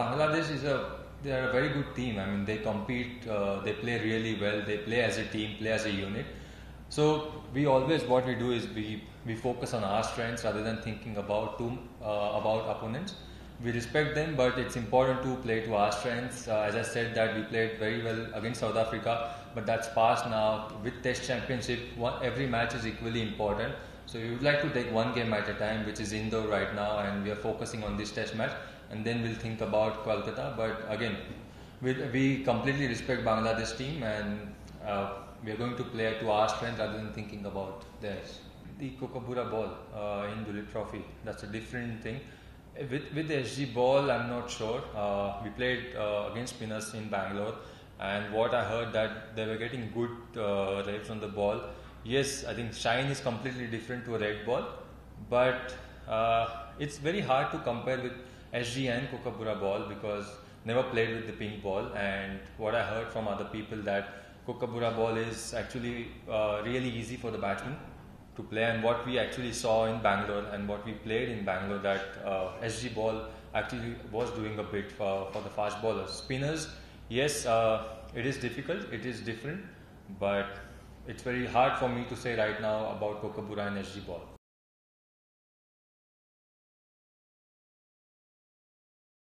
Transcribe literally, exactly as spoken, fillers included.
Bangladesh is a they are a very good team. I mean, they compete, uh, they play really well. They play as a team, play as a unit. So we always what we do is we we focus on our strengths rather than thinking about too uh, about opponents. We respect them, but it's important to play to our strengths. Uh, as I said, that we played very well against South Africa, but that's past now. With Test Championship, one, every match is equally important. So we would like to take one game at a time, which is Indore right now, and we are focusing on this Test match, and then we'll think about Kolkata. But again, we, we completely respect Bangladesh team, and uh, we are going to play to our strength rather than thinking about theirs. The Kookaburra ball uh, in Duleep Trophy, that's a different thing. With with the S G ball, I'm not sure. Uh, we played uh, against spinners in Bangalore, and what I heard that they were getting good uh, rates on the ball. Yes, I think shine is completely different to a red ball, but uh, it's very hard to compare with S G and Kookaburra ball because never played with the pink ball. And what I heard from other people that Kookaburra ball is actually uh, really easy for the batsman to play, and what we actually saw in Bangalore and what we played in Bangalore, that uh, S G ball actually was doing a bit for, for the fast bowlers. Spinners, yes, uh, it is difficult, it is different, but it's very hard for me to say right now about Kookaburra and S G ball.